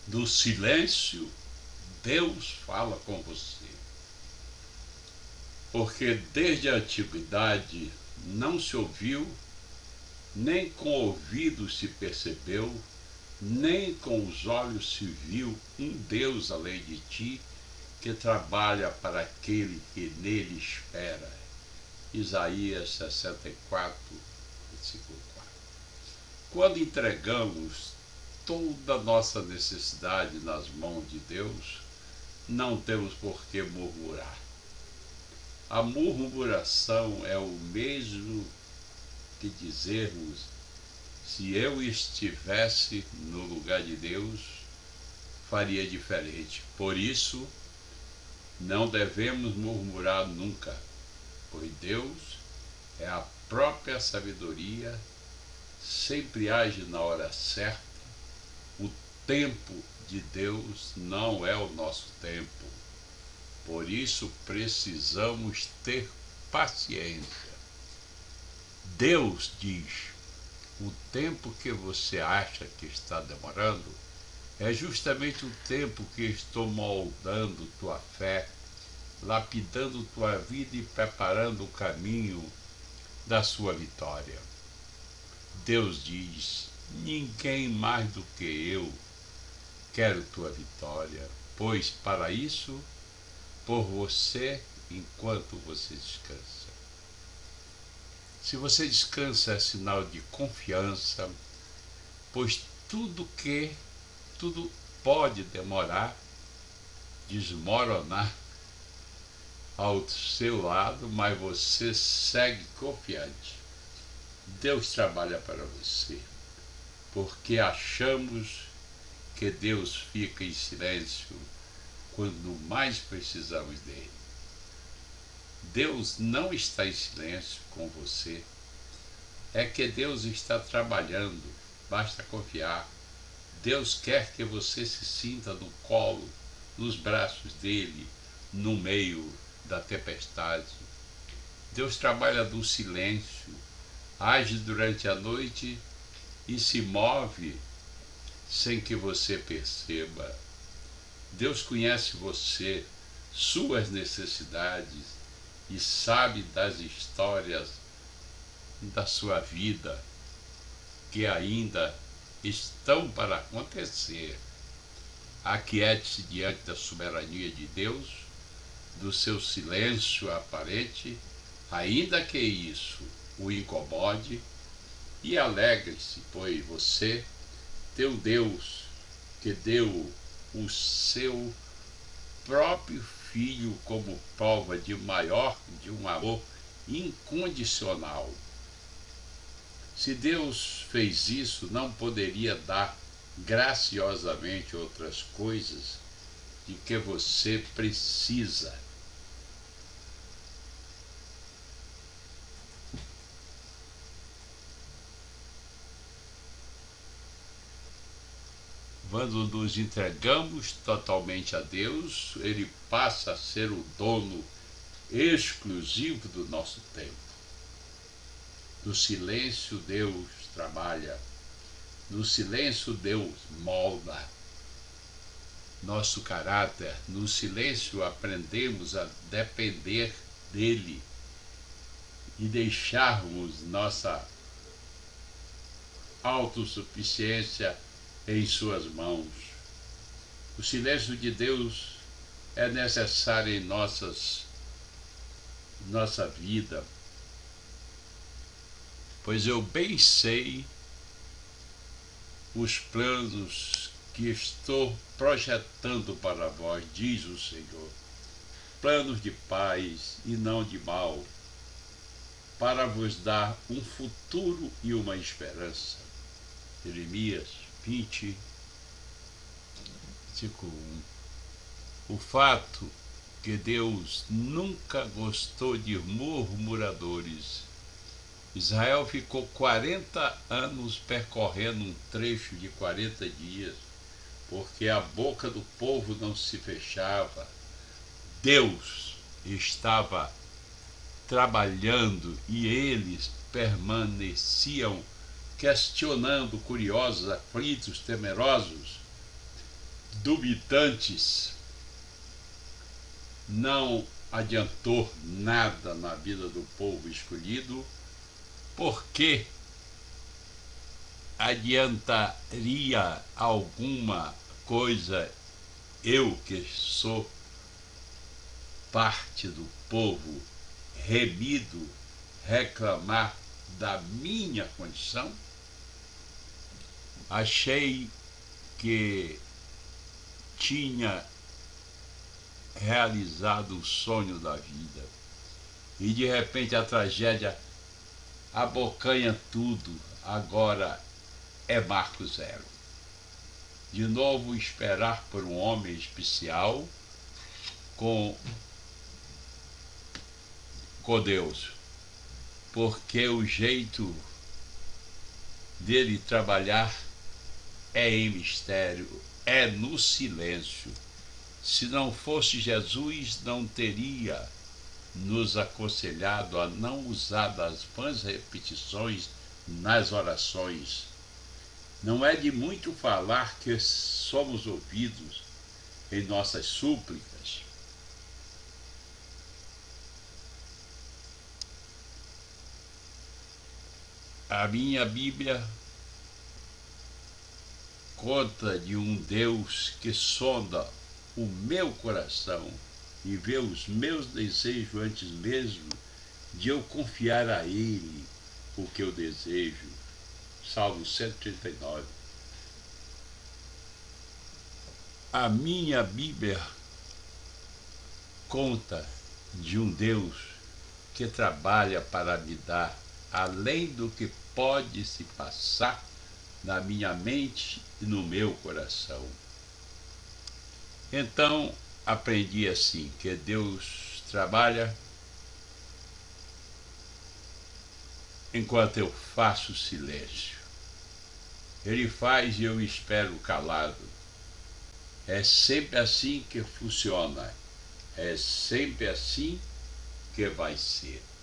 No silêncio, Deus fala com você. Porque desde a antiguidade não se ouviu, nem com ouvidos se percebeu, nem com os olhos se viu um Deus além de ti, que trabalha para aquele que nele espera. Isaías 64, versículo 4. Quando entregamos toda a nossa necessidade nas mãos de Deus, não temos por que murmurar. A murmuração é o mesmo que dizermos: se eu estivesse no lugar de Deus, faria diferente. Por isso, não devemos murmurar nunca, pois Deus é a própria sabedoria, sempre age na hora certa. O tempo de Deus não é o nosso tempo. Por isso precisamos ter paciência. Deus diz: o tempo que você acha que está demorando é justamente o tempo que estou moldando tua fé, lapidando tua vida e preparando o caminho da sua vitória. Deus diz: ninguém mais do que eu quero tua vitória, pois para isso, por você, enquanto você descansa. Se você descansa é sinal de confiança, pois tudo pode demorar, desmoronar ao seu lado, mas você segue confiante. Deus trabalha para você, porque achamos que Deus fica em silêncio quando mais precisamos dele. Deus não está em silêncio com você. É que Deus está trabalhando, basta confiar. Deus quer que você se sinta no colo, nos braços dele, no meio da tempestade. Deus trabalha no silêncio, age durante a noite e se move sem que você perceba. Deus conhece você, suas necessidades e sabe das histórias da sua vida que ainda estão para acontecer. Aquiete-se diante da soberania de Deus, do seu silêncio aparente, ainda que isso o incomode, e alegre-se, pois você, teu Deus, que deu o seu próprio Filho como prova de um amor incondicional. Se Deus fez isso, não poderia dar graciosamente outras coisas de que você precisa. Quando nos entregamos totalmente a Deus, Ele passa a ser o dono exclusivo do nosso tempo. No silêncio, Deus trabalha. No silêncio, Deus molda nosso caráter. No silêncio, aprendemos a depender dEle e deixarmos nossa autossuficiência em suas mãos. O silêncio de Deus é necessário em nossa vida, pois eu bem sei os planos que estou projetando para vós, diz o Senhor, planos de paz e não de mal, para vos dar um futuro e uma esperança. Jeremias 20, versículo 1. O fato que Deus nunca gostou de murmuradores. Israel ficou 40 anos percorrendo um trecho de 40 dias, porque a boca do povo não se fechava. Deus estava trabalhando e eles permaneciam questionando, curiosos, aflitos, temerosos. duvidantes não adiantou nada na vida do povo escolhido, porque adiantaria alguma coisa eu, que sou parte do povo remido, reclamar da minha condição? Achei que tinha realizado o sonho da vida e de repente a tragédia abocanha tudo. Agora é marco zero. De novo esperar por um homem especial com Deus, porque o jeito dele trabalhar é em mistério, é no silêncio. Se não fosse Jesus, não teria nos aconselhado a não usar das vãs repetições nas orações. Não é de muito falar que somos ouvidos em nossas súplicas. A minha Bíblia conta de um Deus que sonda o meu coração e vê os meus desejos antes mesmo de eu confiar a Ele o que eu desejo. Salmo 139. A minha Bíblia conta de um Deus que trabalha para me dar além do que pode se passar na minha mente e no meu coração. Então aprendi assim, que Deus trabalha enquanto eu faço silêncio. Ele faz e eu espero calado. É sempre assim que funciona. É sempre assim que vai ser.